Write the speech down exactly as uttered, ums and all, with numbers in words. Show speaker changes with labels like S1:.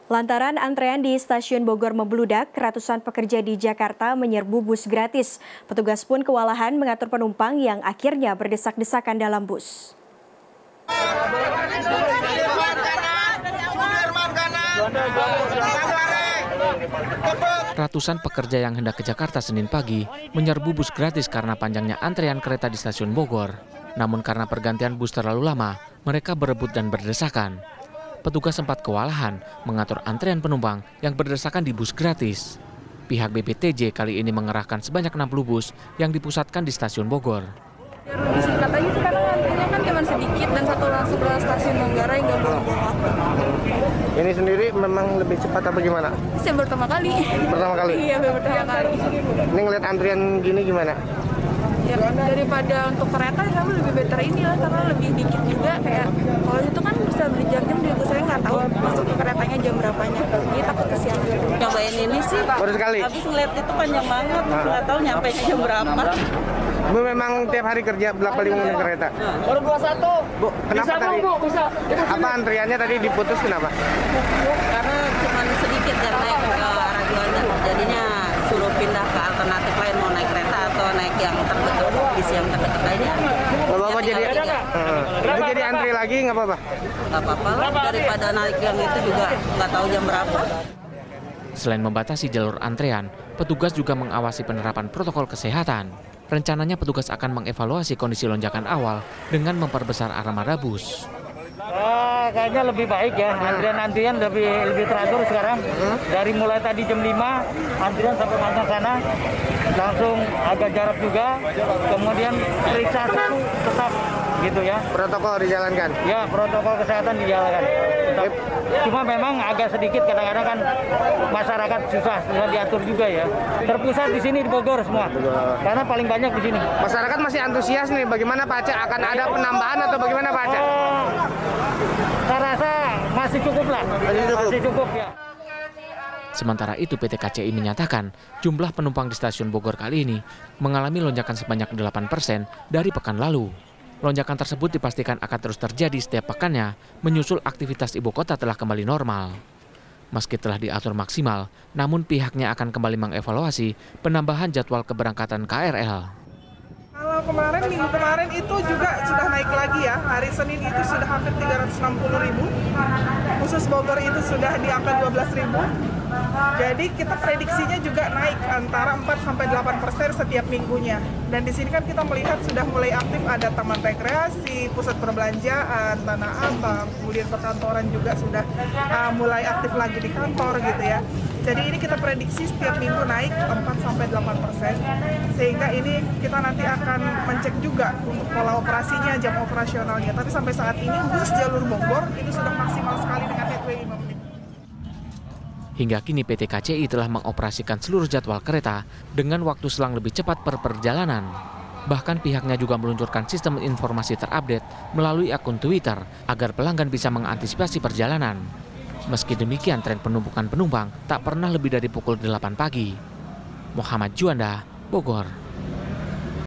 S1: Lantaran antrean di stasiun Bogor membludak, ratusan pekerja di Jakarta menyerbu bus gratis. Petugas pun kewalahan mengatur penumpang yang akhirnya berdesak-desakan dalam bus.
S2: Ratusan pekerja yang hendak ke Jakarta Senin pagi menyerbu bus gratis karena panjangnya antrean kereta di stasiun Bogor. Namun karena pergantian bus terlalu lama, mereka berebut dan berdesakan. Petugas sempat kewalahan mengatur antrean penumpang yang berdesakan di bus gratis. Pihak B P T J kali ini mengerahkan sebanyak enam puluh bus yang dipusatkan di stasiun Bogor.
S3: Disingkat aja sekarang antrinya kan cuma sedikit dan satu sebelah stasiun Manggarai nggak bolong-bolong waktu.
S4: Ini sendiri memang lebih cepat apa gimana?
S3: Saya pertama kali.
S4: Pertama kali?
S3: Iya, pertama kali.
S4: Ini ngeliat antrian gini gimana?
S3: Ya, daripada untuk kereta ya lebih better ini lah, karena lebih dikit juga. Kayak kalau itu kan bisa berjam-jam, juga saya nggak tahu masuk ke keretanya jam berapanya. Jadi takut kesiangan.
S5: Nyobain ini sih,
S4: baru sekali?
S5: Habis ngeliat itu panjang banget, nah. Nggak tahu nyampe jam berapa.
S4: Bu memang tiap hari kerja berapa lima menit kereta?
S6: Baru dua puluh satu.
S4: Bu, kenapa
S6: bisa,
S4: tadi?
S6: Bu, bisa.
S4: Apa antriannya tadi diputus kenapa?
S5: Karena cuma sedikit dan naik ke arah Juanda. Jadinya suruh pindah ke alternatif lain, mau naik kereta atau naik yang terdekat, bis yang terdekat aja.
S4: Nggak apa-apa jadi, uh, itu jadi antri lagi nggak apa-apa?
S5: Nggak apa-apa lah, daripada naik yang itu juga nggak tahu jam berapa.
S2: Selain membatasi jalur antrean, petugas juga mengawasi penerapan protokol kesehatan. Rencananya petugas akan mengevaluasi kondisi lonjakan awal dengan memperbesar armada bus.
S6: Ah, kayaknya lebih baik ya, antrian-antrian lebih lebih teratur sekarang. Dari mulai tadi jam lima, antrian sampai masuk sana, langsung agak jarak juga, kemudian periksa satu tetap gitu ya.
S4: Protokol dijalankan?
S6: Ya, protokol kesehatan dijalankan. Tetap. Cuma memang agak sedikit kadang-kadang kan masyarakat susah, susah diatur juga ya. Terpusat di sini di Bogor semua, karena paling banyak di sini.
S4: Masyarakat masih antusias nih, bagaimana Pak Aceh? Akan ada penambahan atau bagaimana Pak Aceh?
S6: Oh, saya rasa masih cukup lah, masih cukup, masih cukup ya.
S2: Sementara itu P T K C I menyatakan jumlah penumpang di stasiun Bogor kali ini mengalami lonjakan sebanyak delapan persen dari pekan lalu. Lonjakan tersebut dipastikan akan terus terjadi setiap pekannya menyusul aktivitas ibu kota telah kembali normal. Meski telah diatur maksimal, namun pihaknya akan kembali mengevaluasi penambahan jadwal keberangkatan K R L.
S7: Kalau kemarin, minggu kemarin itu juga sudah naik lagi ya. Hari Senin itu sudah hampir tiga ratus enam puluh ribu. Khusus Bogor itu sudah di angka dua belas ribu. Jadi kita prediksinya juga naik antara empat sampai delapan persen setiap minggunya. Dan di sini kan kita melihat sudah mulai aktif ada taman rekreasi, pusat perbelanjaan, Tanah Abang, kemudian perkantoran juga sudah uh, mulai aktif lagi di kantor gitu ya. Jadi ini kita prediksi setiap minggu naik empat sampai delapan persen. Sehingga ini kita nanti akan mencek juga untuk pola operasinya, jam operasionalnya. Tapi sampai saat ini khusus jalur Bogor itu sudah maksimal sekali dengan headway lima menit.
S2: Hingga kini P T K C I telah mengoperasikan seluruh jadwal kereta dengan waktu selang lebih cepat per perjalanan. Bahkan pihaknya juga meluncurkan sistem informasi terupdate melalui akun Twitter agar pelanggan bisa mengantisipasi perjalanan. Meski demikian, tren penumpukan penumpang tak pernah lebih dari pukul delapan pagi. Muhammad Juanda, Bogor.